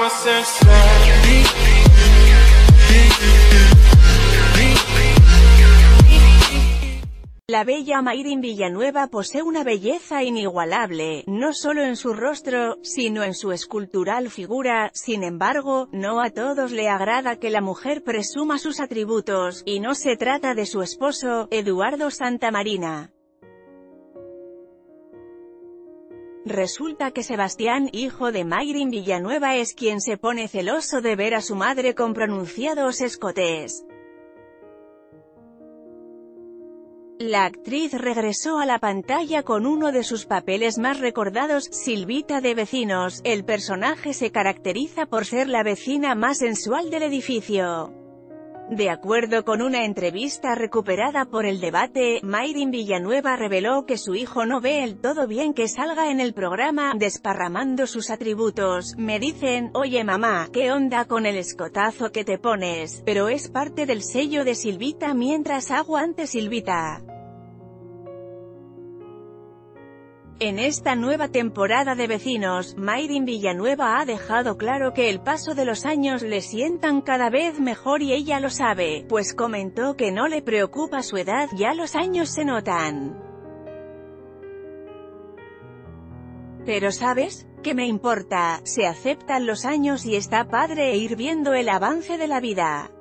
La bella Mayrin Villanueva posee una belleza inigualable, no solo en su rostro, sino en su escultural figura. Sin embargo, no a todos le agrada que la mujer presuma sus atributos, y no se trata de su esposo, Eduardo Santamarina. Resulta que Sebastián, hijo de Mayrin Villanueva, es quien se pone celoso de ver a su madre con pronunciados escotes. La actriz regresó a la pantalla con uno de sus papeles más recordados, Silvita de Vecinos. El personaje se caracteriza por ser la vecina más sensual del edificio. De acuerdo con una entrevista recuperada por El Debate, Mayrin Villanueva reveló que su hijo no ve el todo bien que salga en el programa, desparramando sus atributos. Me dicen, oye mamá, ¿qué onda con el escotazo que te pones? Pero es parte del sello de Silvita mientras hago ante Silvita. En esta nueva temporada de Vecinos, Mayrin Villanueva ha dejado claro que el paso de los años le sientan cada vez mejor y ella lo sabe, pues comentó que no le preocupa su edad, ya los años se notan. Pero ¿sabes? ¿Qué me importa? Se aceptan los años y está padre ir viendo el avance de la vida.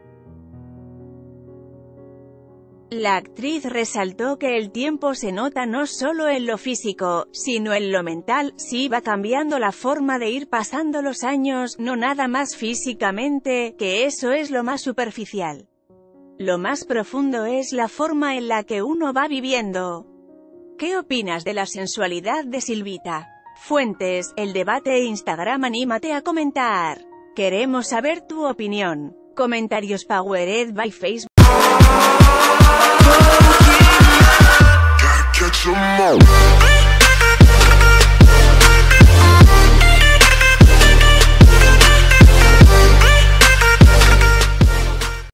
La actriz resaltó que el tiempo se nota no solo en lo físico, sino en lo mental. Sí, va cambiando la forma de ir pasando los años, no nada más físicamente, que eso es lo más superficial. Lo más profundo es la forma en la que uno va viviendo. ¿Qué opinas de la sensualidad de Silvita? Fuentes, El Debate e Instagram. Anímate a comentar. Queremos saber tu opinión. Comentarios powered by Facebook. Catch 'em all.